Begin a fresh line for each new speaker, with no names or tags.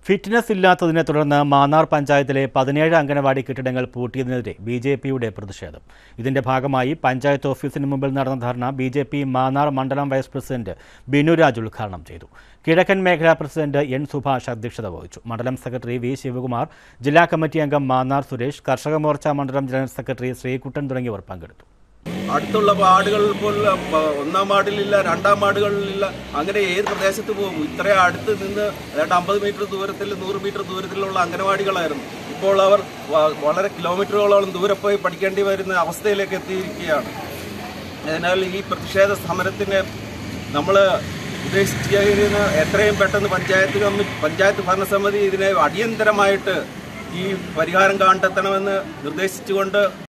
Fitness ഇല്ലാത്തതിനെ തുടർന്ന് മാന്നാർ പഞ്ചായത്തിലെ 17 അംഗനവാടി കെട്ടിടങ്ങൾ പൂട്ടിയതിനെതിരെ ബിജെപിയുടെ പ്രതിഷേധം. ഇതിന്റെ ഭാഗമായി പഞ്ചായത്ത് ഓഫീസിന് മുമ്പിൽ നടന്ന ധർണ ബിജെപി മാന്നാർ മണ്ഡലം വൈസ് പ്രസിഡന്റ് ബിനുരാജ് ഉദ്ഘാടനം ചെയ്തു. കിഴക്കൻ മേഖലാ പ്രസിഡന്റ് എൻ സുഭാഷ് അധ്യക്ഷത വഹിച്ചു. മണ്ഡലം സെക്രട്ടറി വി ശിവകുമാർ, ജില്ലാ കമ്മിറ്റി അംഗം മാന്നാർ സുരേഷ്, കർഷക മോർച്ച മണ്ഡലം ജനറൽ സെക്രട്ടറി ശ്രീകുട്ടൻ തുടങ്ങിയവർ പങ്കെടുത്തു.
അടുത്തുള്ള വാർഡുകൾ പോലുള്ള ഒന്നാം വാർഡിലില്ല, രണ്ടാം വാർഡുകളിലില്ല, അങ്ങനെ ഏത് പ്രദേശത്ത് പോകും? ഇത്രയും അടുത്ത് നിന്ന് ഏതാണ്ട് 50 മീറ്റർ ദൂരത്തിൽ 100 മീറ്റർ ദൂരത്തിലുള്ള അംഗനവാടികളായിരുന്നു. ഇപ്പോൾ അവർ വളരെ കിലോമീറ്ററുകളോളം ദൂരെ പോയി പഠിക്കേണ്ടി വരുന്ന അവസ്ഥയിലേക്ക് എത്തിയിരിക്കുകയാണ്. അതിനാൽ ഈ പ്രതിഷേധ സമരത്തിന് നമ്മൾ ഉദ്ദേശിച്ചിരുന്ന എത്രയും പെട്ടെന്ന് പഞ്ചായത്ത് ഭരണസമിതി ഇതിനെ അടിയന്തരമായിട്ട് ഈ പരിഹാരം കണ്ടെത്തണമെന്ന് നിർദ്ദേശിച്ചുകൊണ്ട്